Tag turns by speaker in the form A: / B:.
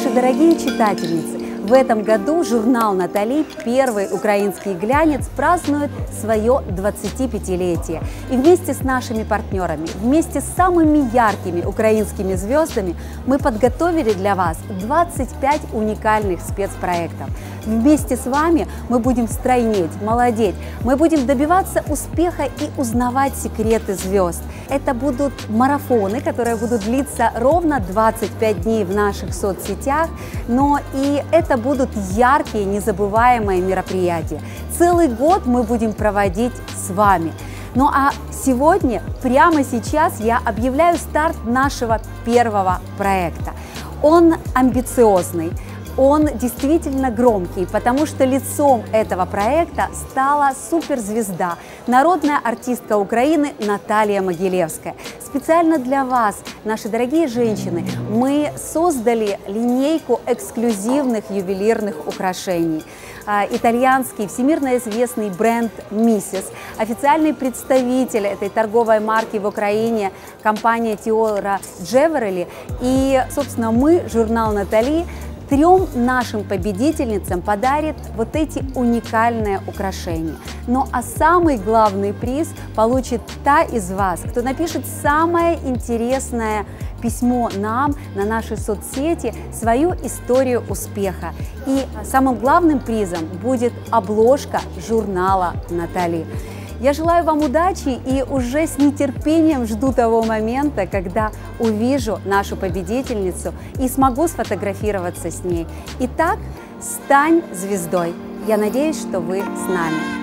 A: Наши дорогие читательницы, в этом году журнал «Натали», первый украинский глянец, празднует свое 25-летие. И вместе с нашими партнерами, вместе с самыми яркими украинскими звездами мы подготовили для вас 25 уникальных спецпроектов. Вместе с вами мы будем стройнеть, молодеть, мы будем добиваться успеха и узнавать секреты звезд. Это будут марафоны, которые будут длиться ровно 25 дней в наших соцсетях, но и это будут яркие, незабываемые мероприятия. Целый год мы будем проводить с вами. Ну а сегодня, прямо сейчас, я объявляю старт нашего первого проекта. Он амбициозный. Он действительно громкий, потому что лицом этого проекта стала суперзвезда, народная артистка Украины Наталья Могилевская. Специально для вас, наши дорогие женщины, мы создали линейку эксклюзивных ювелирных украшений. Итальянский, всемирно известный бренд Missys, официальный представитель этой торговой марки в Украине, компания Теора Джеверели. И, собственно, мы, журнал «Натали», 3 нашим победительницам подарит вот эти уникальные украшения. Ну а самый главный приз получит та из вас, кто напишет самое интересное письмо нам на нашей соцсети, свою историю успеха. И самым главным призом будет обложка журнала «Натали». Я желаю вам удачи и уже с нетерпением жду того момента, когда увижу нашу победительницу и смогу сфотографироваться с ней. Итак, стань звездой. Я надеюсь, что вы с нами.